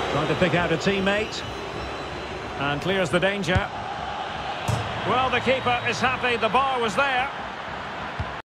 Trying to pick out a teammate. And clears the danger. Well, the keeper is happy. The bar was there.